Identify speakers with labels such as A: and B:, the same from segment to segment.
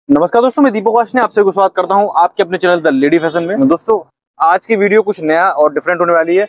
A: नमस्कार दोस्तों, मैं दीपक वाश ने आपसे स्वागत करता हूं आपके अपने चैनल द लेडी फैशन में। दोस्तों, आज की वीडियो कुछ नया और डिफरेंट होने वाली है।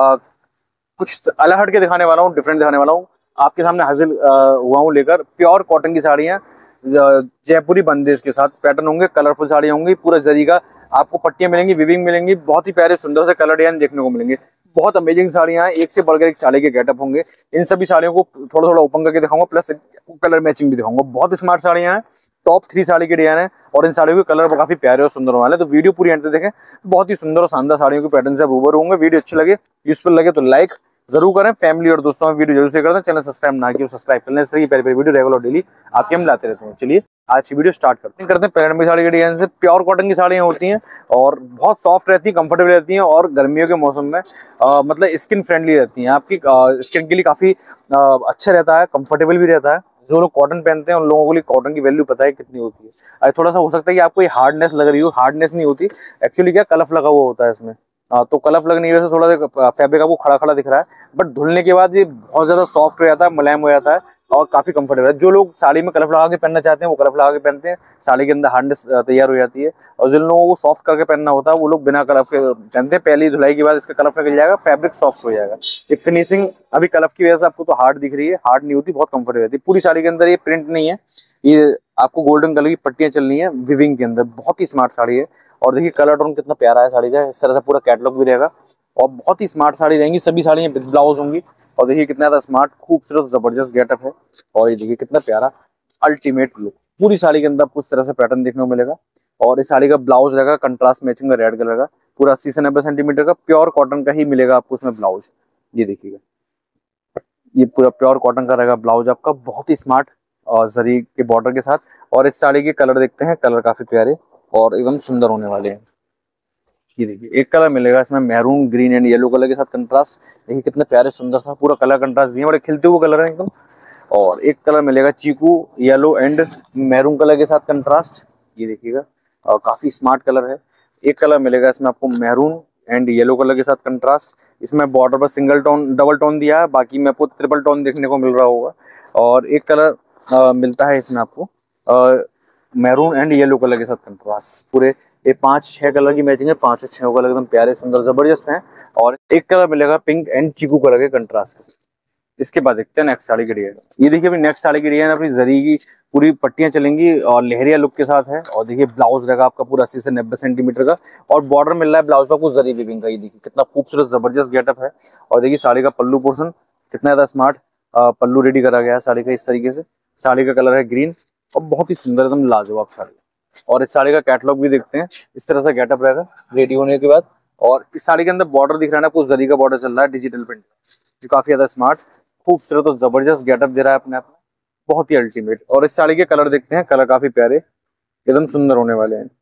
A: कुछ अलग हट के दिखाने वाला हूं, डिफरेंट दिखाने वाला हूं। आपके सामने हाजिर हुआ हूं लेकर प्योर कॉटन की साड़ियां, जयपुरी बंदेज के साथ पैटर्न होंगे, कलरफुल साड़ियां होंगी, पूरा जरी का आपको पट्टियां मिलेंगी, विविंग मिलेंगी, बहुत ही प्यारे सुंदर से कलर डिजाइन देखने को मिलेंगे। बहुत अमेजिंग साड़ियां हैं, एक से बढ़कर एक साड़ी के गेटअप होंगे। इन सभी साड़ियों को थोड़ा थोड़ा ओपन करके दिखाऊंगा, प्लस कलर मैचिंग भी दिखाऊंगा। बहुत स्मार्ट साड़ियां हैं, टॉप 3 साड़ी के डिजाइन है और इन साड़ियों के कलर काफी प्यारे और सुंदर वाले। तो वीडियो पूरी एंड तक देखें, बहुत ही सुंदर और शानदार साड़ियों के पैटर्न से रूबरू होंगे। वीडियो अच्छी लगे, यूजफुल लगे तो लाइक जरूर करें। फैमिली और दोस्तों में वीडियो जरूर शेयर करते हैं। चैनल सब्सक्राइब ना किया सब्सक्राइब करना। इस तरह की प्यारी वीडियो रेगुलर डेली आपके हम लाते रहते हैं। चलिए आज की वीडियो स्टार्ट करते हैं। पैरेंट में साड़ी के डिजाइन से प्योर कॉटन की साड़ियां होती हैं और बहुत सॉफ्ट रहती है, कंफर्टेबल रहती हैं और गर्मियों के मौसम में मतलब स्किन फ्रेंडली रहती हैं। आपकी स्किन के लिए काफी अच्छा रहता है, कंफर्टेबल भी रहता है। जो लोग कॉटन पहनते हैं उन लोगों के लिए कॉटन की वैल्यू पता है कितनी होती है। थोड़ा सा हो सकता है कि आपको ये हार्डनेस लग रही हो, हार्डनेस नहीं होती, एक्चुअली क्या कलफ लगा हुआ होता है इसमें। तो कलफ लगने की वजह से थोड़ा फैब्रिक आपको खड़ा खड़ा दिख रहा है, बट धुलने के बाद ये बहुत ज्यादा सॉफ्ट हो जाता है, मुलायम हो जाता है और काफी कंफर्टेबल है। जो लोग साड़ी में कलफ लगा के पहनना चाहते हैं वो कलफ लगा के पहनते हैं, साड़ी के अंदर हार्डनेस तैयार हो जाती है। और जिन लोगों को सॉफ्ट करके पहनना होता है वो लोग बिना कलफ के पहनते हैं। पहली धुलाई के बाद इसका कलफ निकल जाएगा, फैब्रिक सॉफ्ट हो जाएगा। ये फिनिशिंग अभी कलफ की वजह से आपको तो हार्ड दिख रही है, हार्ड नहीं होती, बहुत कंफर्टेबल रहती है। पूरी साड़ी के अंदर ये प्रिंट नहीं है, ये आपको गोल्डन कलर की पट्टियां चलनी है विविंग के अंदर। बहुत ही स्मार्ट साड़ी है और देखिए कलर टोन कितना प्यारा है साड़ी का। इस तरह से पूरा कैटलॉग भी रहेगा और बहुत ही स्मार्ट साड़ी रहेंगी। सभी साड़ियां विद ब्लाउज होंगी और देखिए कितना ज्यादा स्मार्ट, खूबसूरत, जबरदस्त गेटअप है। और ये देखिए कितना प्यारा अल्टीमेट लुक। पूरी साड़ी के अंदर आपको इस तरह से पैटर्न देखने को मिलेगा और इस साड़ी का ब्लाउज रहेगा कंट्रास्ट मैचिंग का रेड कलर का, पूरा 80 से 90 सेंटीमीटर का प्योर कॉटन का ही मिलेगा आपको उसमें ब्लाउज। ये देखिएगा, ये पूरा प्योर कॉटन का रहेगा ब्लाउज आपका, बहुत ही स्मार्ट और जरी के बॉर्डर के साथ। और इस साड़ी के कलर देखते हैं, कलर काफी प्यारे और एकदम सुंदर होने वाले हैं। ये देखिए एक कलर मिलेगा इसमें maroon green and yellow colour के साथ कंट्रास्ट। देखिए कितने प्यारे सुंदर सा पूरा कलर कंट्रास्ट दिए, बड़े खिलते हुए कलर है एकदम। और एक कलर मिलेगा chikoo yellow and maroon colour के साथ कंट्रास्ट। ये देखिएगा और काफी स्मार्ट कलर है। एक कलर मिलेगा इसमें आपको मैरून एंड येलो कलर के साथ कंट्रास्ट। इसमें बॉर्डर पर सिंगल टोन डबल टोन दिया है, बाकी में आपको ट्रिपल टोन देखने को मिल रहा होगा। और एक कलर मिलता है इसमें आपको मैरून एंड येलो कलर के साथ कंट्रास्ट। पूरे ये 5-6 कलर की मैचिंग है, 5-6 कलर एकदम प्यारे सुंदर जबरदस्त हैं। और एक कलर मिलेगा पिंक एंड चीकू कलर के कंट्रास्ट के साथ। इसके बाद देखते हैं नेक्स्ट साड़ी की डिजाइन। ये देखिए अभी नेक्स्ट साड़ी की डिजाइन अपनी जरी की पूरी पट्टियां चलेंगी और लहरिया लुक के साथ है। और देखिए ब्लाउज रहेगा आपका पूरा 80 से 90 सेंटीमीटर का और बॉर्डर मिल रहा है ब्लाउज पर कुछ जरी वीविंग का। ये देखिए कितना खूबसूरत जबरदस्त गेटअप है। और देखिए साड़ी का पल्लू पोर्शन कितना ज्यादा स्मार्ट पल्लू रेडी करा गया है साड़ी का इस तरीके से। साड़ी का कलर है ग्रीन और बहुत ही सुंदर एकदम लाजवाब साड़ी। और इस साड़ी का कैटलॉग भी देखते हैं, इस तरह से गेटअप रहेगा रेडी होने के बाद। और इस साड़ी के अंदर बॉर्डर दिख रहा है ना, कुछ जरी का बॉर्डर चल रहा है डिजिटल प्रिंट, जो काफी ज्यादा स्मार्ट खूबसूरत और जबरदस्त गेटअप दे रहा है अपने आप में, बहुत ही अल्टीमेट। और इस साड़ी के कलर देखते हैं, कलर काफी प्यारे एकदम सुंदर होने वाले हैं।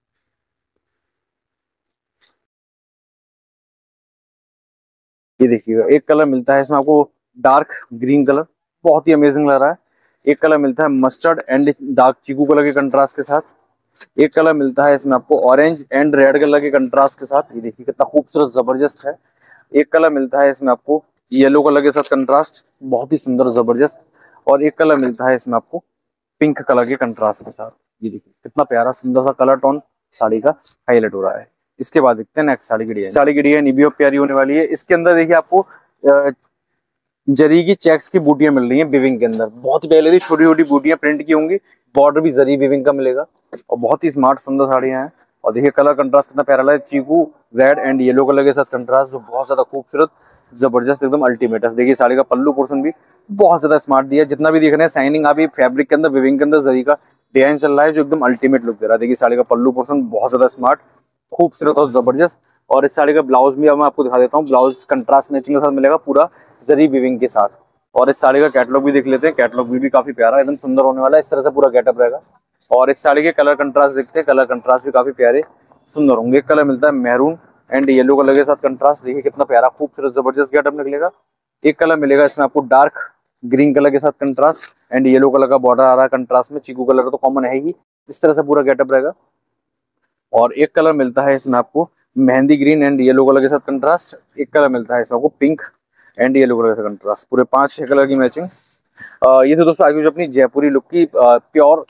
A: ये देखिएगा एक कलर मिलता है इसमें आपको डार्क ग्रीन कलर, बहुत ही अमेजिंग लग रहा है। एक कलर मिलता है mustard and dark chikoo colour के कंट्रास्ट के साथ। एक कलर मिलता है इसमें आपको ऑरेंज एंड रेड कलर के कंट्रास्ट के साथ। ये देखिए कितना खूबसूरत जबरदस्त है। एक कलर मिलता है इसमें आपको येलो कलर के साथ कंट्रास्ट, बहुत ही सुंदर जबरदस्त। और एक कलर मिलता है इसमें आपको पिंक कलर के कंट्रास्ट के साथ। ये देखिए कितना प्यारा सुंदर सा कलर टोन साड़ी का हाईलाइट हो रहा है। इसके बाद देखते हैं नेक्स्ट साड़ी की डिजाइन। साड़ी की डिजाइन भी प्यारी होने वाली है। इसके अंदर देखिए आपको जरी की चेक्स की बूटियां मिल रही हैं विविंग के अंदर, बहुत ही प्यारी छोटी छोटी बूटियां प्रिंट की होंगी। बॉर्डर भी जरी विविंग का मिलेगा और बहुत ही स्मार्ट सुंदर साड़ियां हैं। और देखिए कलर कंट्रास्ट कितना प्यारा लगा है, चीकू रेड एंड येलो कलर के साथ कंट्रास्ट, जो बहुत ज्यादा खूबसूरत जबरदस्त एकदम अल्टीमेट है। देखिए साड़ी का पल्लू पोर्शन भी बहुत ज्यादा स्मार्ट दिया है, जितना भी देख रहे हैं शाइनिंग अभी फैब्रिक के अंदर विविंग के अंदर जरी का डिजाइन चल रहा है, जो एकदम अल्टीमेट लुक दे रहा है। देखिए साड़ी का पल्लू पोर्शन बहुत ज्यादा स्मार्ट खूबसूरत और जबरदस्त। और इस साड़ी का ब्लाउज भी अब मैं आपको दिखा देता हूँ, ब्लाउज कंट्रास्ट मैचिंग के साथ मिलेगा पूरा जरी विविंग के साथ। और इस साड़ी का कैटलॉग भी देख लेते हैं, कैटलॉग भी काफी प्यारा एकदम सुंदर होने वाला है। इस तरह से पूरा गेटअप रहेगा। और इस साड़ी के कलर कंट्रास्ट देखते हैं, कलर कंट्रास्ट भी काफी प्यारे सुंदर होंगे। एक कलर मिलता है मैरून एंड येलो कलर के साथ कंट्रास्ट, देखिए कितना प्यारा खूबसूरत जबरदस्त गेटअप निकलेगा। एक कलर मिलेगा इसमें आपको डार्क ग्रीन कलर के साथ कंट्रास्ट एंड येलो कलर का बॉर्डर आ रहा है कंट्रास्ट में, चीकू कलर तो कॉमन है ही। इस तरह से पूरा गेटअप रहेगा। और एक कलर मिलता है इसमें आपको mehndi green and yellow colour के साथ कंट्रास्ट। एक कलर मिलता है इसमें आपको पिंक एंड येलो कलर के साथ कंट्रास्ट, पूरे 5-6 कलर की मैचिंग। ये तो दोस्तों आगे जो अपनी जयपुरी लुक की प्योर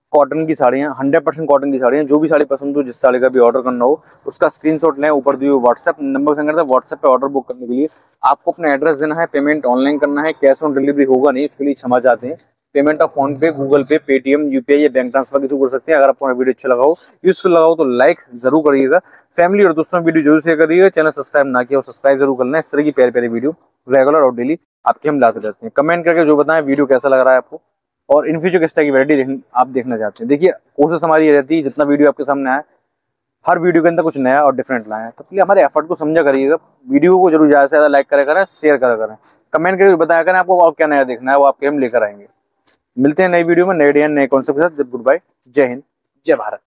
A: कॉटन की साड़ियाँ, 100% कॉटन की साड़ियाँ। जो भी साड़ी पसंद हो, जिस साड़ी का भी ऑर्डर करना हो, उसका स्क्रीनशॉट लें, ऊपर दिए हुए व्हाट्सएप नंबर सेंड करते हैं। व्हाट्सएप पे ऑर्डर बुक करने के लिए आपको अपना एड्रेस देना है, पेमेंट ऑनलाइन करना है, कैश ऑन डिलीवरी होगा नहीं, उसके लिए क्षमा चाहते हैं। पेमेंट आप फोन पे, गूगल पे, पेटीएम, यूपीआई या बैंक ट्रांसफर के थ्रू कर सकते हैं। अगर आपको वीडियो अच्छा लगा हो, यूजफुल लगा हो, तो लाइक जरूर करिएगा। फैमिली और दोस्तों में वीडियो जरूर शेयर करिएगा। चैनल सब्सक्राइब ना किया हो, सब्सक्राइब जरूर करना है। इस तरह की प्यारी प्यारी वीडियो रेगुलर और डेली आपके हम लाते रहते हैं। कमेंट करके जो बताएं वीडियो कैसा लग रहा है आपको, और इन फ्यूचर किस तरह की वैरायटी आप देखना चाहते हैं। देखिए, कोशिश हमारी ये रहती है जितना वीडियो आपके सामने आए, हर वीडियो के अंदर कुछ नया और डिफरेंट लाएं। तो प्लीज हमारे एफर्ट को समझा करिएगा। वीडियो को जरूर ज्यादा से ज्यादा लाइक करा करें, शेयर करा करें, कमेंट करके बताया करें आपको और क्या नया देखना है, वो आपके हम लेकर आएंगे। मिलते हैं नई वीडियो में, नए डे नए कॉन्सेप्ट के साथ। गुड बाय, जय हिंद, जय भारत।